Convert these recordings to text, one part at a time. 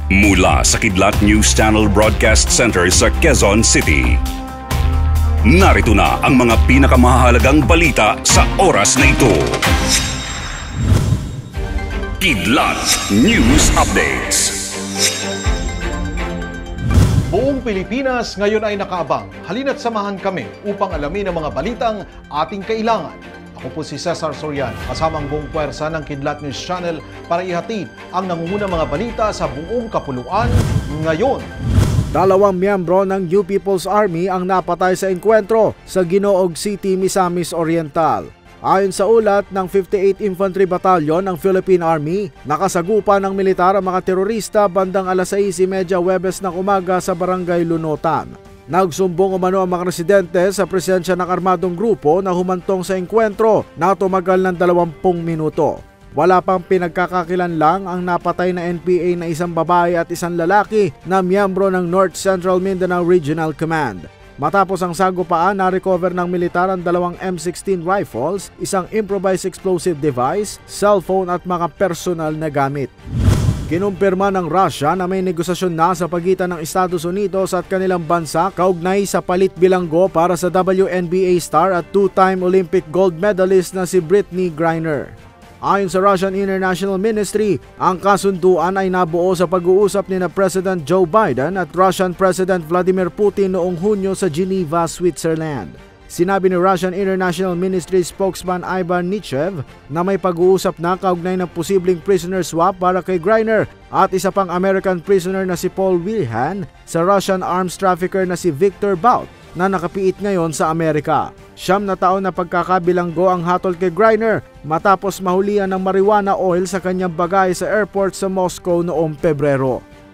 Mula sa Kidlat News Channel Broadcast Center sa Quezon City. Narito na ang mga pinakamahalagang balita sa oras na ito. Kidlat News Updates. Buong Pilipinas ngayon ay nakaabang. Halina't samahan kami upang alamin ang mga balitang ating kailangan. Ako po si Cesar Soriano, kasama ang buong puwersa ng Kidlat News Channel para ihatid ang nangungunang mga balita sa buong kapuluan ngayon. 2 miyembro ng New People's Army ang napatay sa engkwentro sa Ginoog City, Misamis Oriental. Ayon sa ulat ng 58th Infantry Battalion ng Philippine Army, nakasagupa ng militar ang mga terorista bandang alas 6:30 Huwebes ng umaga sa Barangay Lunotan. Nagsumbong umano ang mga residente sa presensya ng armadong grupo na humantong sa engkwentro na tumagal ng 20 minuto. Wala pang pinagkakakilanlang ang napatay na NPA na isang babae at isang lalaki na miyembro ng North Central Mindanao Regional Command. Matapos ang sagupaan, na-recover ng militar ang 2 M16 rifles, isang improvised explosive device, cellphone at mga personal na gamit. Kinumpirma ng Russia na may negosasyon na sa pagitan ng Estados Unidos at kanilang bansa kaugnay sa palit bilanggo para sa WNBA star at 2-time Olympic gold medalist na si Brittney Griner. Ayon sa Russian International Ministry, ang kasunduan ay nabuo sa pag-uusap ni President Joe Biden at Russian President Vladimir Putin noong Hunyo sa Geneva, Switzerland. Sinabi ni Russian International Ministry spokesman Ivan Nichev na may pag-uusap na kaugnay ng posibleng prisoner swap para kay Griner at isa pang American prisoner na si Paul Wilhan sa Russian arms trafficker na si Victor Bout na nakapiit ngayon sa Amerika. 9 na taon na pagkakabilanggo ang hatol kay Griner matapos mahulihan ng marijuana oil sa kanyang bagay sa airport sa Moscow noong Pebrero.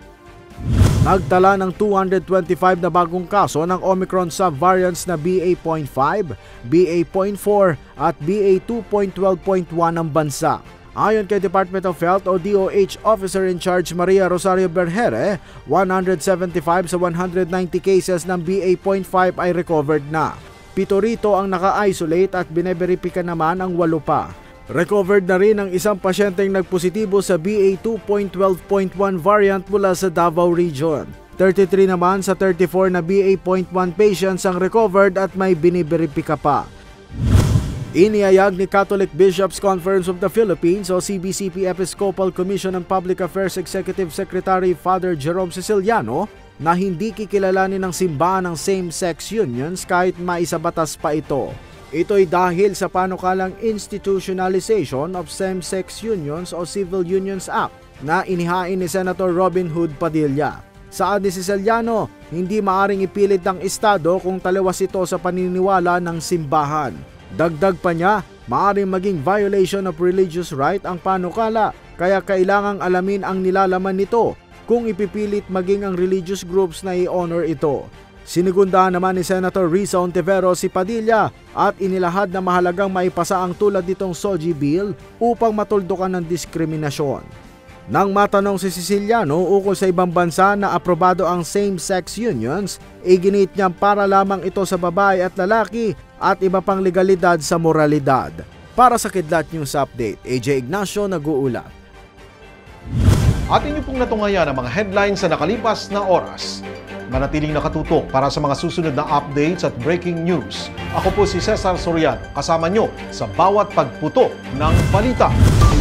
Nagtala ng 225 na bagong kaso ng Omicron subvariants na BA.5, BA.4 at BA.2.12.1 ng bansa. Ayon kay Department of Health o DOH Officer in Charge Maria Rosario Berhere, 175 sa 190 cases ng BA.5 ay recovered na. 7 rito ang naka-isolate at bineberipika naman ang 8 pa. Recovered na rin ang isang pasyenteng nagpositibo sa BA.2.12.1 variant mula sa Davao Region. 33 naman sa 34 na BA.1 patients ang recovered at may biniberipika pa. Iniyayag ni Catholic Bishops' Conference of the Philippines o CBCP Episcopal Commission and Public Affairs Executive Secretary Father Jerome Ceciliano na hindi kikilalanin ng simbahan ng same-sex unions kahit maisabatas pa ito. Ito'y dahil sa panukalang Institutionalization of Same-Sex Unions o Civil Unions Act na inihain ni Senator Robin Hood Padilla. Saad ni Ceciliano, hindi maaring ipilit ng Estado kung taliwas ito sa paniniwala ng simbahan. Dagdag pa niya, maaring maging violation of religious right ang panukala, kaya kailangang alamin ang nilalaman nito kung ipipilit maging ang religious groups na i-honor ito. Sinigundahan naman ni Senator Risa Ontivero si Padilla at inilahad na mahalagang maipasa ang tulad nitong SOGI bill upang matuldukan ng diskriminasyon. Nang matanong si Ceciliano ukol sa ibang bansa na aprobado ang same-sex unions, iginit niyang para lamang ito sa babae at lalaki at iba pang legalidad sa moralidad. Para sa Kidlat News Update, AJ Ignacio nag-uulat. Atin niyo pong natungayan ang mga headlines sa nakalipas na oras. Manatiling nakatutok para sa mga susunod na updates at breaking news. Ako po si Cesar Soriano, kasama nyo sa bawat pagputo ng balita.